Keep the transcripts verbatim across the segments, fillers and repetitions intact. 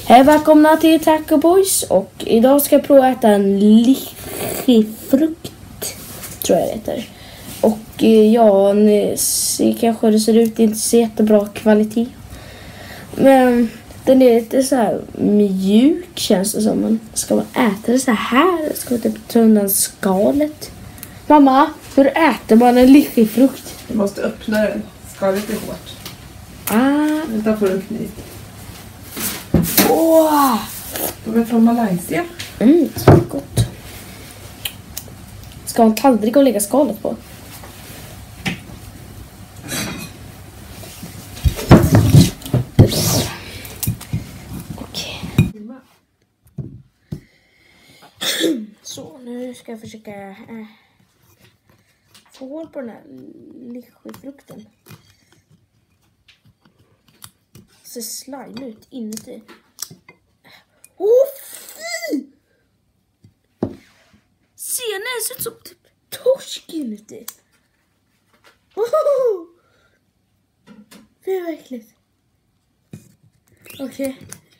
Hej, välkomna till Taco Boys. Och idag ska jag prova att äta en lichifrukt, tror jag det heter. Och ja, ni ser, kanske det ser ut inte så jättebra kvalitet. Men den är lite så här mjuk, känns det som. Man ska man äta det så här? Ska man typ ta undan skalet? Mamma, hur äter man en lichifrukt? Du måste öppna den. Skalet är hårt. Ah. Vänta, får du en kniv. Åh! De är från Malaysia. Mm, så gott. Ska man tallrik och lägga skalet på? Okej. Så, nu ska jag försöka äh, få hål på den här lichifrukten. Ser slime ut inuti. Åh, oh, fy! Ser ni? Det ser ut som typ torsk inuti. Oh! Det är verkligt. Okej. Okay.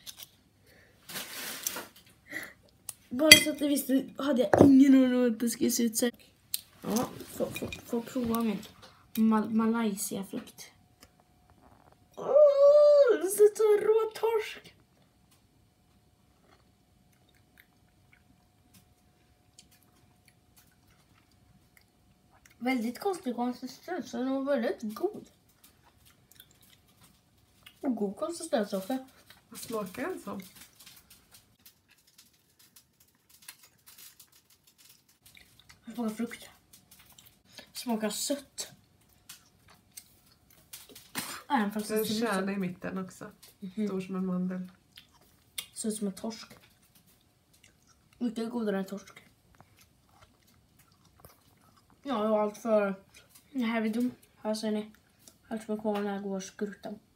Bara så att jag visste hade jag ingen aning om att det skulle se ut så. Ja, får, får, får prova min Mal Malaysia-frukt. Oh, det ser ut som rå torsk. Väldigt konstig konsistens, så den var väldigt god. Och god konsistens också. Vad smakar den som? Det smakar frukt. Det smakar sött. Även fast det är en kärna i mitten också. Mm-hmm. Stor som en mandel. Ser ut som en torsk. Mycket godare än torsk. Ja, och allt för den här videon. Här ser ni allt för kvar när jag går och skruttar.